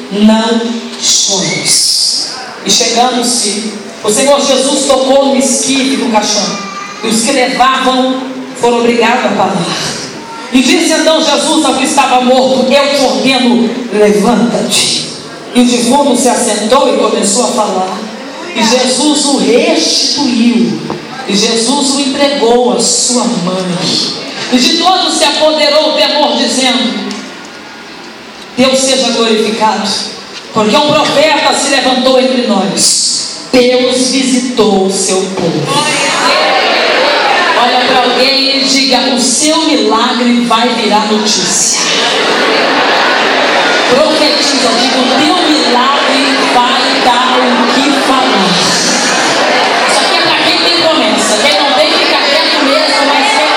não chores. E chegando-se, o Senhor Jesus tocou no esquife do caixão, e os que levavam foram obrigados a parar. E disse então Jesus ao que estava morto: eu te ordeno, levanta-te. E o defunto se assentou e começou a falar. E Jesus o restituiu, e Jesus o entregou à sua mãe. E de todos se apoderou o temor, dizendo: Deus seja glorificado, porque um profeta se levantou entre nós. Deus visitou o seu povo. Olha para alguém e diga: o seu milagre vai virar notícia. Profetiza, diga: o teu milagre vai dar o que falar. Isso aqui é para quem tem promessa. Quem não tem, fica quieto mesmo, mas quem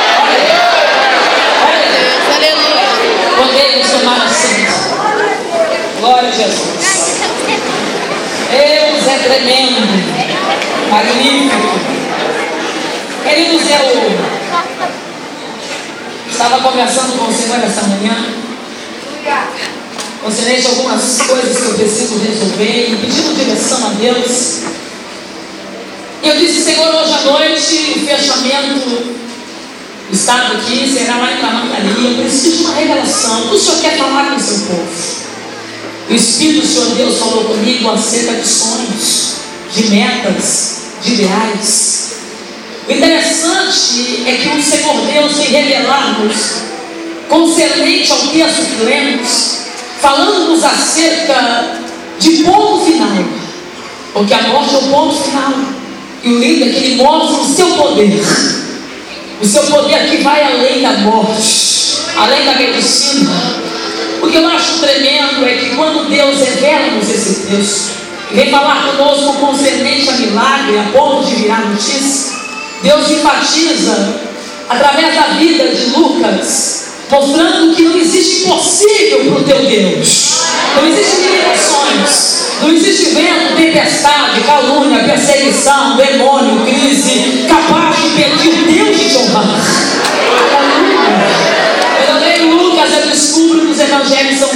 não. Olha, podemos tomar assento. Glória a Jesus. Deus é tremendo, magnífico. Queridos, eu estava conversando com o Senhor essa manhã, concernente algumas coisas que eu preciso resolver e pedindo direção a Deus. E eu disse: Senhor, hoje à noite o fechamento do estado aqui será lá em Tamandaria. Eu preciso de uma revelação. O Senhor quer falar com o seu povo. O Espírito do Senhor Deus falou comigo acerca de sonhos, de metas, de ideais. O interessante é que o Senhor Deus vem revelar-nos concernente ao texto que lemos, falando-nos acerca de ponto final, porque a morte é o ponto final. E o lindo é que ele mostra o seu poder que vai além da morte, além da medicina. O que eu acho tremendo é que quando Deus revela-nos esse texto e vem falar conosco concernente a milagre, a ponto de virar notícia, Deus enfatiza através da vida de Lucas, mostrando que não existe impossível para o teu Deus. Não existem limitações, não existe vento, tempestade, calúnia, perseguição, demônio, crise capaz de impedir o Deus de te honrar. Quando eu leio Lucas, eu descubro que os evangelhos são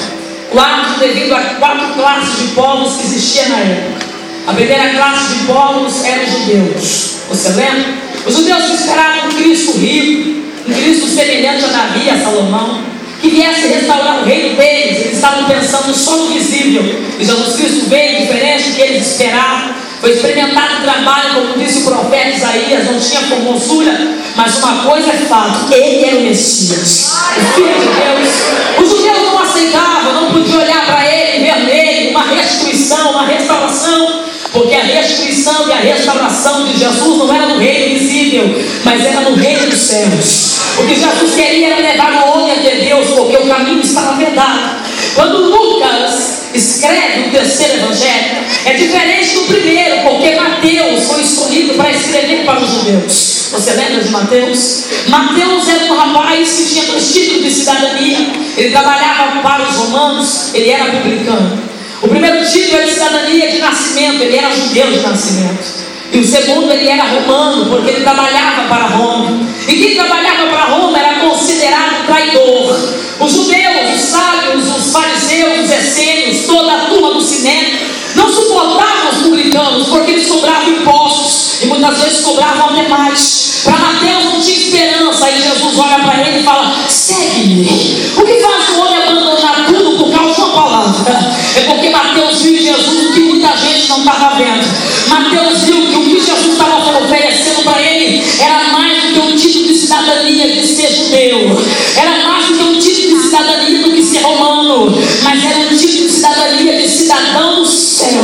quatro devido a 4 classes de povos que existiam na época. A primeira classe de povos eram os judeus. Você lembra? Os judeus que esperavam um Cristo rico, um Cristo semelhante a Davi, a Salomão, que viesse restaurar o reino deles. Eles estavam pensando só no visível. E Jesus Cristo veio diferente do que eles esperavam. Foi experimentado o trabalho, como disse o profeta Isaías, não tinha formosura, mas uma coisa é fato: ele era o Messias, o Filho de Deus. Os judeus não aceitavam, não podiam olhar para ele e ver nele uma restituição, uma restauração, porque a restituição e a restauração de Jesus não era no reino visível, mas era no reino dos céus. O que Jesus queria era levar o homem até Deus, porque o caminho estava vedado. Quando Lucas escreve o terceiro evangelho, é diferente do primeiro, porque Mateus foi escolhido para escrever para os judeus. Você lembra de Mateus? Mateus era um rapaz que tinha 2 títulos de cidadania. Ele trabalhava para os romanos, ele era publicano. O primeiro título era de cidadania de nascimento, ele era judeu de nascimento. E o segundo, ele era romano, porque ele trabalhava para Roma. E quem trabalhava para Roma era considerado traidor. Os judeus, os sábios, os fariseus, os essênios, toda a turma do sinédrio não suportavam os publicanos, porque eles cobravam impostos e muitas vezes cobravam até mais. Para Mateus não tinha esperança. Aí Jesus olha para ele e fala: segue-me. O que faz o homem abandonar tudo por causa de uma palavra? É porque Mateus viu em Jesus o que muita gente não estava vendo. Mateus viu que o que Jesus estava oferecendo para ele era mais do que um título de cidadania de ser judeu, era mais do que um título de cidadania do que ser romano, mas era um título de cidadania de cidadão do céu.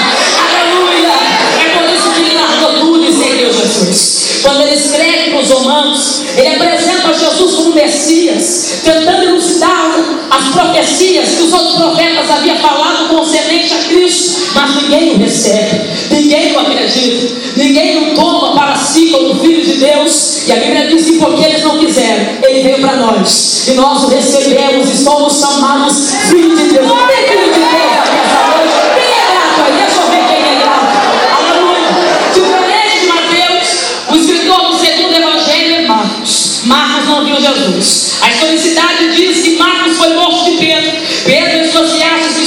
Aleluia! É por isso que ele largou tudo e seguiu Jesus. Quando ele escreve para os romanos, ele apresenta Jesus como Messias, tentando elucidar as profecias que os outros profetas haviam falado concernente a Cristo, mas ninguém o recebe, ninguém o acredita, ninguém o toma para si como Filho de Deus. E a Bíblia diz que porque eles não quiseram, ele veio para nós, e nós o recebemos e somos chamados Filho de Deus. Não é Filho de Deus aqui essa noite? Quem é grato aí? Deixa eu ver quem é grato. Aleluia! Diferente de Mateus, o escritor do segundo evangelho é Marcos. Marcos não viu Jesus. A historicidade diz que Marcos foi morto de Pedro. Pedro, em suas viagens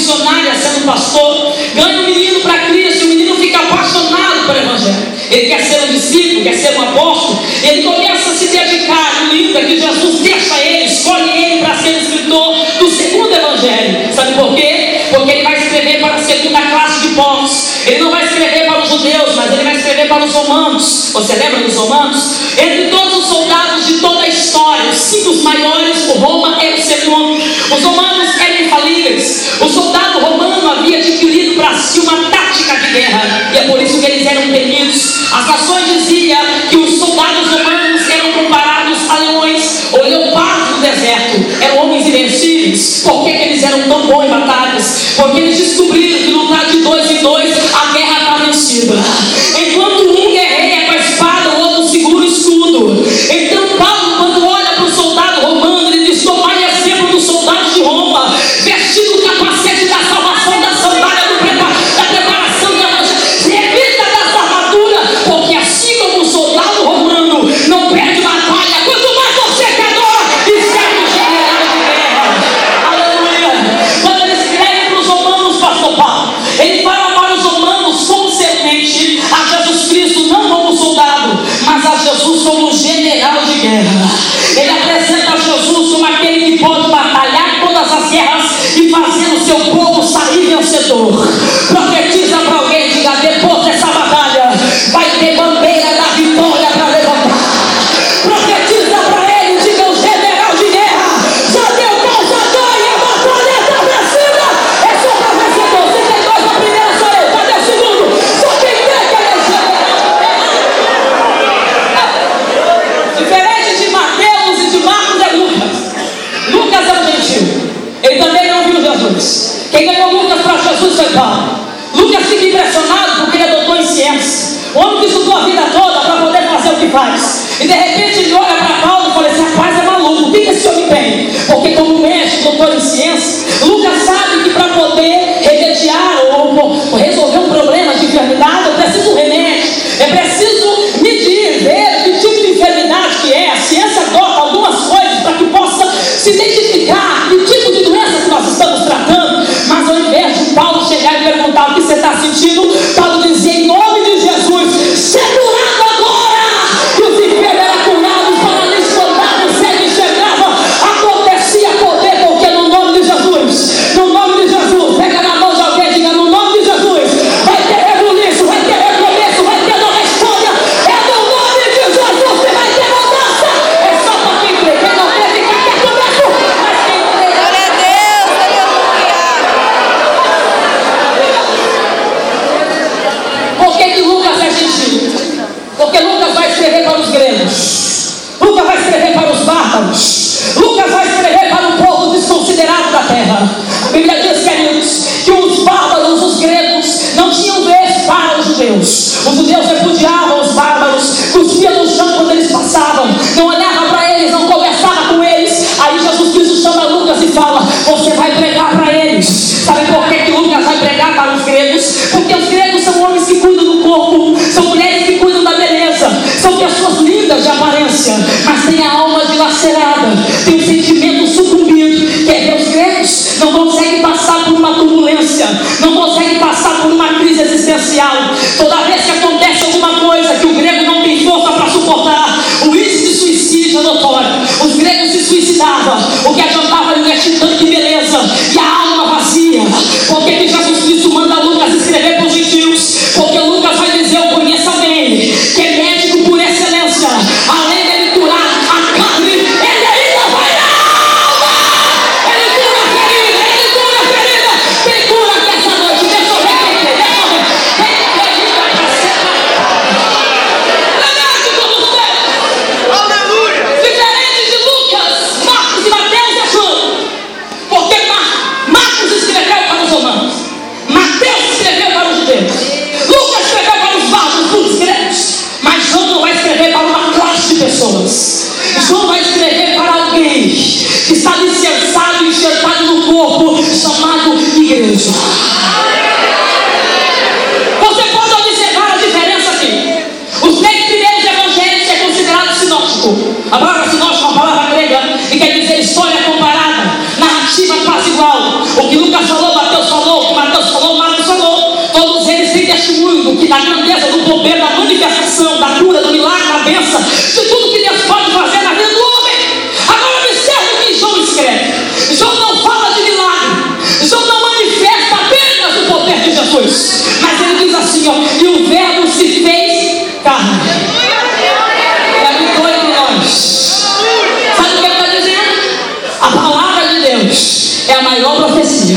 Ele não vai escrever para os judeus, mas ele vai escrever para os romanos. Você lembra dos romanos? Entre todos os soldados de toda a história, os 5 maiores, o Roma era o segundo. Os romanos eram infalíveis. O soldado romano havia adquirido para si uma tática de guerra, e é por isso que eles eram temidos. As nações diziam que os soldados romanos eram comparados a leões ou leopardos do deserto. Eram homens invencíveis. Por que eles eram tão bons em batalhas? Porque eles descobriram que lutar de 2 em 2, a guerra está vencida. Enquanto um guerreia com a espada, o outro segura o escudo. Então Paulo, quando olha para o soldado romano, ele diz: tomai exemplo dos soldados de Roma, vestido o capacete da salvação, da sandália da preparação da lança, revista da armadura, porque assim como o soldado romano não perde batalha, quanto mais você que adora e serve o general de guerra. Aleluia. Quando ele escreve para os romanos, pastor Paulo, ele fala para os romanos concernente a Jesus Cristo, não como soldado, mas a Jesus como general de guerra. Ele apresenta a Jesus como aquele que pode batalhar todas as guerras e fazer o seu povo sair vencedor. Profetiza para alguém, diga: depois dessa batalha vai ter bandeira da vitória para levantar. Profetiza para ele, diga: o general de guerra já deu causa ganha, a batalha está vencida. É só para vencedor. Você tem 2 na primeira, só eu. Cadê o segundo? Só quem tem que é general. Diferente de Mateus e de Marcos é Lucas. Lucas é um gentil. Ele também não viu Jesus. Quem ganhou Lucas para Jesus foi Paulo. Lucas fica impressionado porque ele é doutor em ciência. O homem que estudou a vida toda para poder fazer o que faz. E de repente ele olha para Paulo e fala: esse rapaz é maluco, o que esse homem tem? Porque como médico, doutor em ciência, Lucas sabe que para poder remediar ou resolver um problema de enfermidade, eu preciso de um remédio. É preciso medir, ver que tipo de enfermidade que é. A ciência adota algumas coisas para que possa se identificar que tipo de doença que nós estamos tratando. Mas ao invés de Paulo chegar e perguntar o que você está sentindo, Paulo dizia: em nome de Jesus, ser curado agora. E os enfermos eram curados, paralíticos andavam, cego enxergava, acontecia poder, porque no nome de Jesus, no nome de Jesus, pega na mão de alguém e diga: no nome de Jesus, vai ter rebuliço, vai ter recomeço, vai ter nova história. É no nome de Jesus que vai ter mudança. É só para quem crê. Quem não crê fica quieto mesmo, mas quem crê. Glória a Deus, aleluia. Por que Lucas é gentil? Porque Lucas vai escrever para os gregos, Lucas vai escrever para os bárbaros, Lucas vai escrever para o povo desconsiderado da terra. A Bíblia diz, queridos, que os bárbaros, os gregos, não tinham vez para os judeus. Os judeus repudiavam os bárbaros, cuspiam no chão quando eles passavam, não olhava para eles, não conversava com eles. Aí Jesus Cristo chama Lucas e fala: você vai pregar para eles. Sabe por que Lucas vai pregar para os gregos? Porque os gregos são homens que cuidam do corpo, são mulheres que cuidam da beleza, são pessoas lindas de aparência, mas têm a alma dilacerada, tem um sentimento sucumbido. Quer ver? Os gregos não conseguem passar por uma turbulência, não conseguem passar por uma crise existencial. Toda vez que acontece alguma coisa que o grego não tem força para suportar, o índice de suicídio é notório. Os gregos se suicidavam, o que adiantava investir tanto em beleza e a alma vazia. Por que Jesus Cristo manda Lucas escrever para os gentios? Porque Lucas vai dizer: eu conheço alguém que é médico por excelência, além dele curar a carne, ele ainda vai na alma. Ele cura a ferida, ele cura a ferida. Quem cura aqui essa noite? Deixa eu ver quem tem, deixa eu ver. Quem acredita para ser todos vocês. Aleluia. Diferente de Lucas, Marcos e Mateus é João. Porque Marcos escreveu para os romanos, Mateus escreveu para os judeus, Lucas escreveu para os bárbaros, para os gregos. Mas João não vai escrever para uma classe de pessoas. João vai escrever para alguém que está alicerçado e enxertado no corpo, chamado igreja. Você pode observar a diferença aqui. Os 3 primeiros evangelhos é considerado sinótico. A palavra sinótico é uma palavra grega e quer dizer história comparada, narrativa quase igual. O que Lucas falou, Mateus falou, o que Mateus falou, Marcos falou. Todos eles têm testemunho do que, da grandeza, do poder, da manifestação, da cura, do milagre, da bênção, de tudo que Deus pode fazer na vida do homem. Agora observe o que João escreve. João não fala de milagre, João não manifesta a bênção. profecia.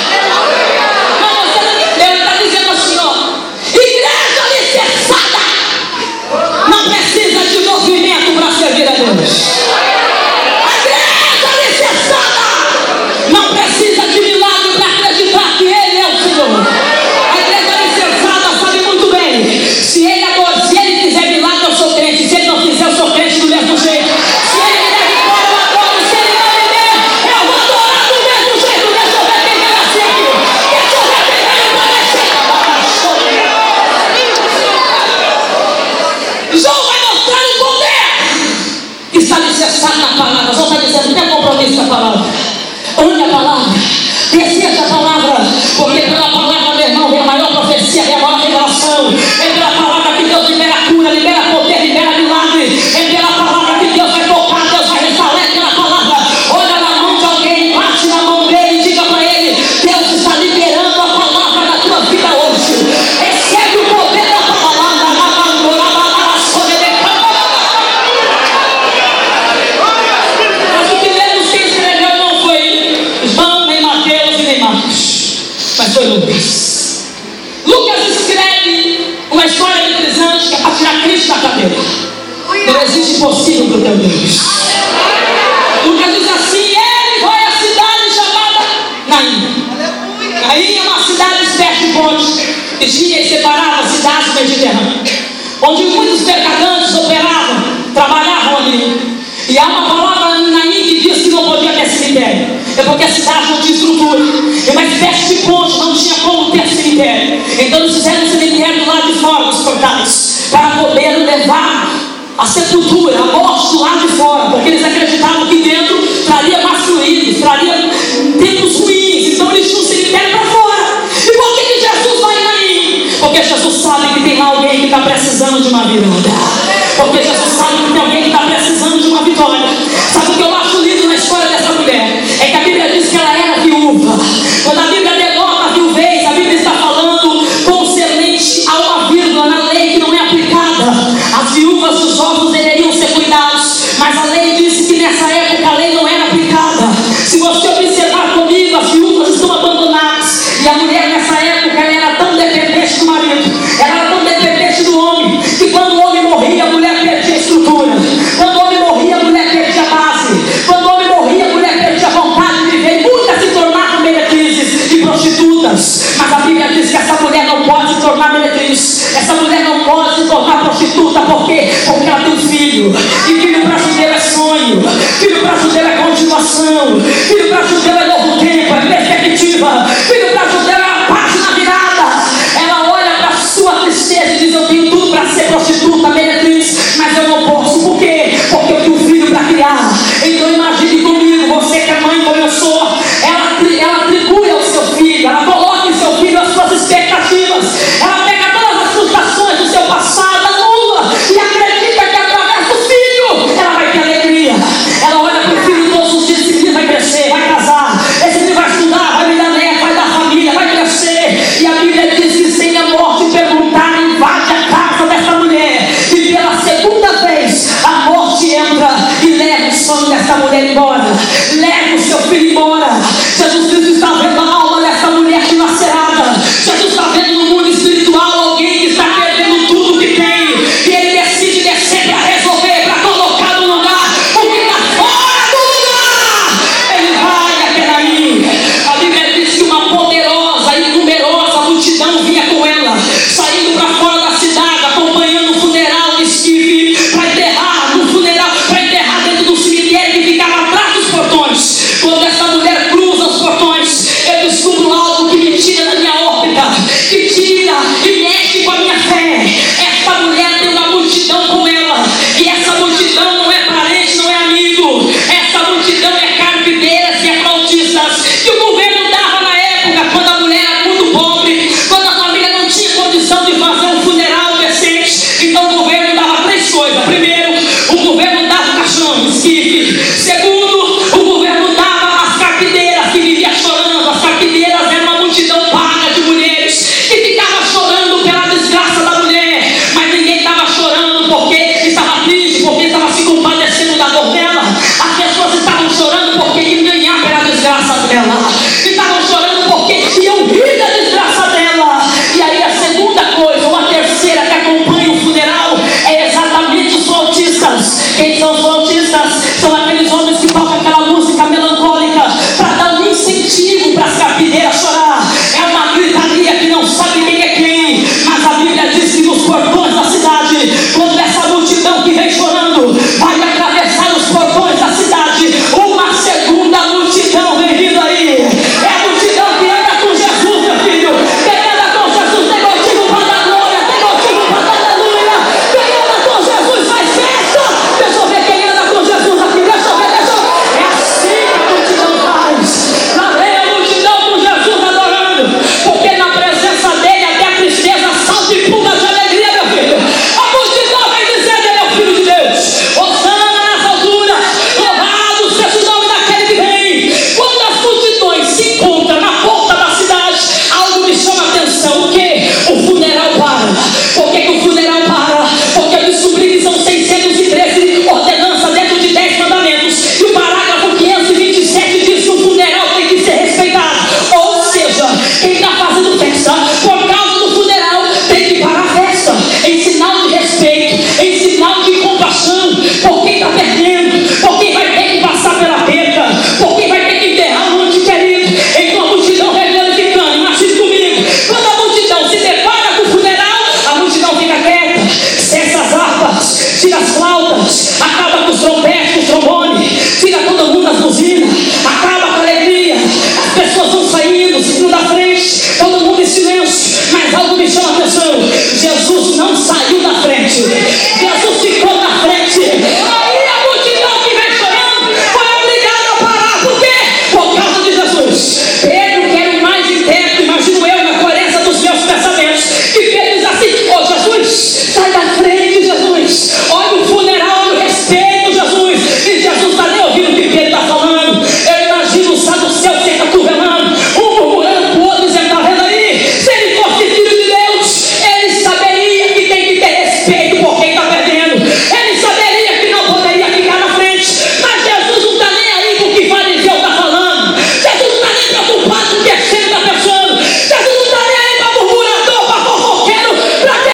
Ele está dizendo assim, ó, igreja alicerçada não precisa de movimento para servir a Deus. A igreja alicerçada não precisa de milagre para acreditar que Ele é o Senhor. A igreja alicerçada sabe muito bem, se Ele fizer milagre, eu sou crente. Se Ele não fizer, eu sou crente do mesmo jeito. Se Ele me der vitória, eu adoro. Se Ele não me der, eu vou adorar do mesmo jeito. Deixa eu ver quem vai nascer aqui. Deixa eu ver quem vai aparecer. João vai mostrar o poder que está alicerçado na palavra. João está dizendo, não tem compromisso com a palavra. Ame a palavra, deseja a palavra, porque pela palavra, meu irmão, vem a maior profecia, vem a maior revelação. É pela palavra que Deus libera cura, libera poder, libera milagre. É pela palavra que Deus vai tocar, Deus vai restaurar. É pela palavra. Olha na mão de alguém, bate na mão dele e diga para ele: Deus está liberando a palavra da tua vida hoje. Recebe o poder da palavra. Mas o que lemos, quem escreveu não foi João, nem Mateus e nem Marcos, mas foi Lucas. Lucas escreve uma história eletrizante que é para tirar Cristo da cadeira. Não existe impossível para o teu Deus. Lucas diz assim: ele foi à cidade chamada Naim. Naim é uma cidade perto de ponte que tinha e separava a cidade do Mediterrâneo, onde muitos mercadantes operavam, trabalhavam ali. E há uma palavra em Naim que diz que não podia ter cemitério. É porque a cidade não tinha estrutura. É uma espécie de ponte, não tinha como ter cemitério. Então eles fizeram um cemitério do lado de fora dos portais, para poder levar a sepultura, a morte do lado de fora, porque eles acreditavam que dentro traria mais fluidos, traria tempos ruins. Então eles tinham um cemitério para fora. E por que Jesus vai em Naim? Porque Jesus sabe que tem lá alguém que está precisando de uma virada. Porque Jesus sabe que tem alguém que está precisando de uma vitória. Sabe o que eu acho lindo na história dessa mulher? É que a Bíblia diz que ela era viúva. Quando a Bíblia denota a viuvez, a Bíblia está falando concernente a uma vírgula na lei que não é aplicada. As viúvas dos órfãos deveriam ser cuidados, mas a lei disse que nessa época a lei não era aplicada. Se você observar comigo, as viúvas estão abandonadas. E a mulher nessa época ela era tão dependente do marido, ela era tão dependente do homem, que quando o homem morria, a mulher perdia a estrutura. Quando o homem morria, a mulher perdia a base. Quando o homem morria, a mulher perdia a vontade de viver. E muitas se tornavam meretrizes e prostitutas. Mas a Bíblia diz que essa mulher não pode se tornar meretriz. Essa mulher não pode se tornar prostituta. Por quê? Porque ela tem um filho. E filho para judeu é sonho. Filho para judeu é continuação. Filho para judeu é